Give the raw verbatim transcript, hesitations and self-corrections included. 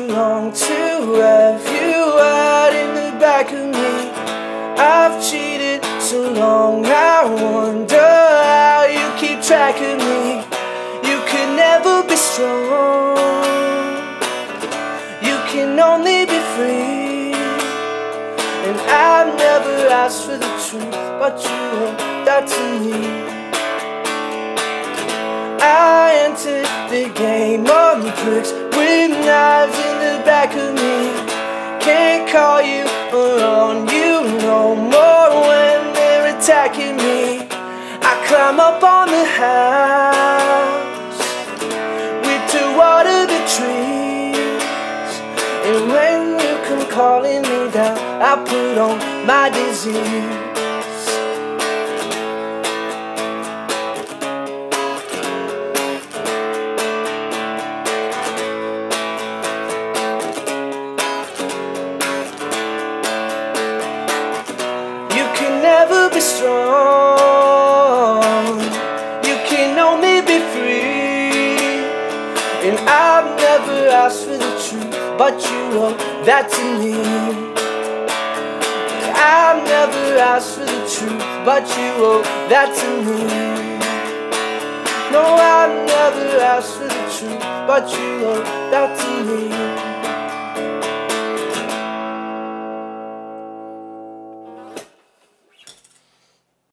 long to have you out in the back of me. I've cheated so long, I wonder how you keep track of me. You could never be strong, you can only be free. And I've never asked for the truth, but you owe that to me. I entered the game on bricks with knives in the back of me. Can't call you or on you no more when they're attacking me. I climb up on the house with to water the trees, and when you come calling me down, I put on my disease. Never be strong, you can only be free. And I've never asked for the truth, but you owe that to me. I've never asked for the truth, but you owe that to me. No, I've never asked for the truth, but you owe that to me.